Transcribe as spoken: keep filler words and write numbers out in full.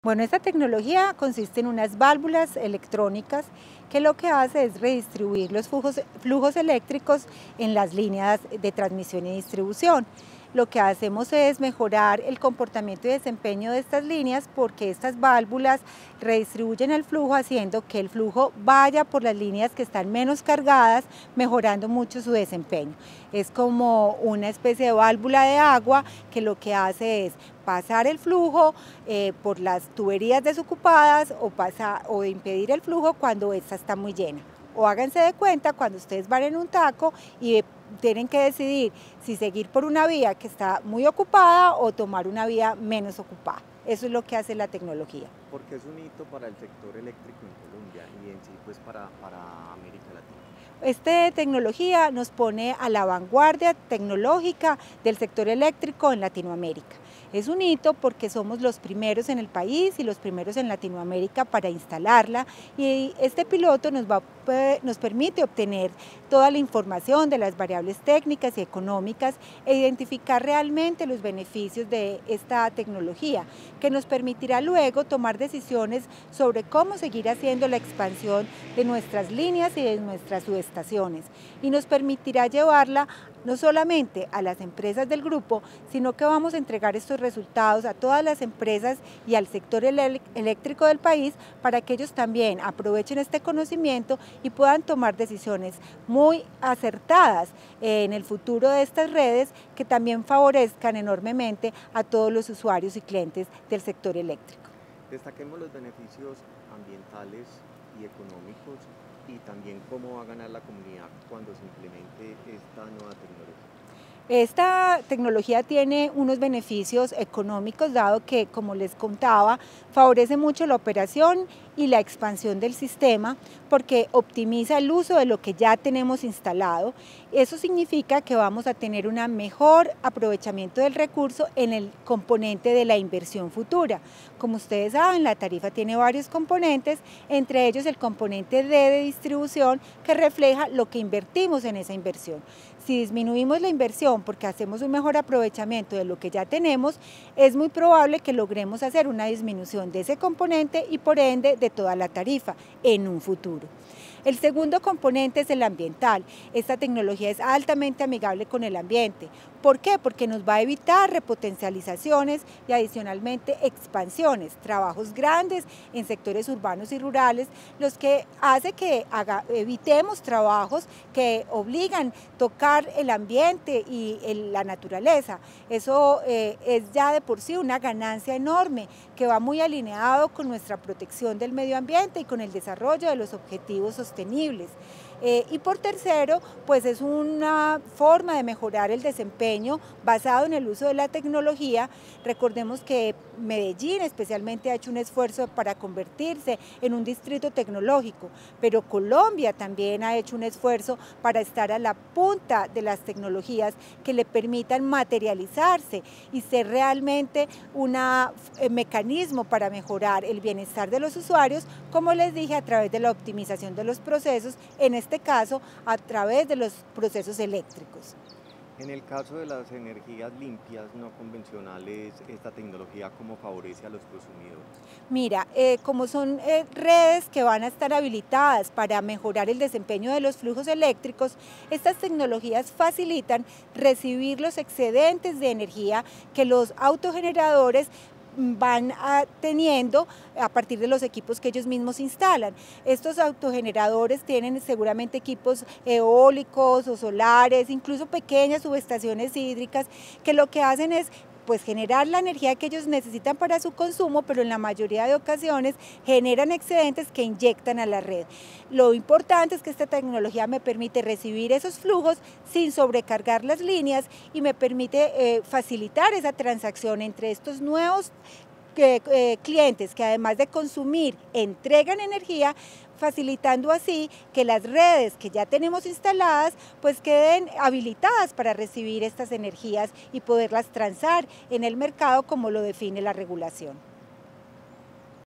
Bueno, esta tecnología consiste en unas válvulas electrónicas que lo que hace es redistribuir los flujos, flujos eléctricos en las líneas de transmisión y distribución. Lo que hacemos es mejorar el comportamiento y desempeño de estas líneas porque estas válvulas redistribuyen el flujo haciendo que el flujo vaya por las líneas que están menos cargadas, mejorando mucho su desempeño. Es como una especie de válvula de agua que lo que hace es pasar el flujo eh, por las tuberías desocupadas o, pasa, o impedir el flujo cuando esta está muy llena. O háganse de cuenta cuando ustedes van en un taco y tienen que decidir si seguir por una vía que está muy ocupada o tomar una vía menos ocupada. Eso es lo que hace la tecnología. Porque es un hito para el sector eléctrico en Colombia y en sí pues para, para América Latina. Esta tecnología nos pone a la vanguardia tecnológica del sector eléctrico en Latinoamérica. Es un hito porque somos los primeros en el país y los primeros en Latinoamérica para instalarla, y este piloto nos, va, nos permite obtener toda la información de las variables técnicas y económicas e identificar realmente los beneficios de esta tecnología, que nos permitirá luego tomar decisiones sobre cómo seguir haciendo la expansión de nuestras líneas y de nuestras subestaciones, y nos permitirá llevarla no solamente a las empresas del grupo, sino que vamos a entregar estos resultados a todas las empresas y al sector eléctrico del país para que ellos también aprovechen este conocimiento y puedan tomar decisiones muy acertadas en el futuro de estas redes, que también favorezcan enormemente a todos los usuarios y clientes del sector eléctrico. Destaquemos los beneficios ambientales y económicos y también cómo va a ganar la comunidad cuando se implemente esta nueva tecnología. Esta tecnología tiene unos beneficios económicos, dado que, como les contaba, favorece mucho la operación y la expansión del sistema porque optimiza el uso de lo que ya tenemos instalado. Eso significa que vamos a tener un mejor aprovechamiento del recurso en el componente de la inversión futura. Como ustedes saben, la tarifa tiene varios componentes, entre ellos el componente D de distribución, que refleja lo que invertimos en esa inversión. Si disminuimos la inversión porque hacemos un mejor aprovechamiento de lo que ya tenemos, es muy probable que logremos hacer una disminución de ese componente y por ende de toda la tarifa en un futuro. El segundo componente es el ambiental. Esta tecnología es altamente amigable con el ambiente. ¿Por qué? Porque nos va a evitar repotencializaciones y adicionalmente expansiones, trabajos grandes en sectores urbanos y rurales, los que hace que haga, evitemos trabajos que obligan a tocar el ambiente y el, la naturaleza. Eso eh, es ya de por sí una ganancia enorme que va muy alineado con nuestra protección del medio ambiente y con el desarrollo de los objetivos sostenibles. Eh, y por tercero, pues es una forma de mejorar el desempeño basado en el uso de la tecnología. Recordemos que Medellín especialmente ha hecho un esfuerzo para convertirse en un distrito tecnológico, pero Colombia también ha hecho un esfuerzo para estar a la punta de las tecnologías que le permitan materializarse y ser realmente un eh, mecanismo para mejorar el bienestar de los usuarios, como les dije, a través de la optimización de los procesos, en este caso a través de los procesos eléctricos. En el caso de las energías limpias no convencionales, ¿esta tecnología cómo favorece a los consumidores? Mira, eh, como son eh, redes que van a estar habilitadas para mejorar el desempeño de los flujos eléctricos, estas tecnologías facilitan recibir los excedentes de energía que los autogeneradores van a, teniendo a partir de los equipos que ellos mismos instalan. Estos autogeneradores tienen seguramente equipos eólicos o solares, incluso pequeñas subestaciones hídricas, que lo que hacen es pues generar la energía que ellos necesitan para su consumo, pero en la mayoría de ocasiones generan excedentes que inyectan a la red. Lo importante es que esta tecnología me permite recibir esos flujos sin sobrecargar las líneas y me permite eh, facilitar esa transacción entre estos nuevos Que, eh, clientes que además de consumir entregan energía, facilitando así que las redes que ya tenemos instaladas pues queden habilitadas para recibir estas energías y poderlas transar en el mercado como lo define la regulación.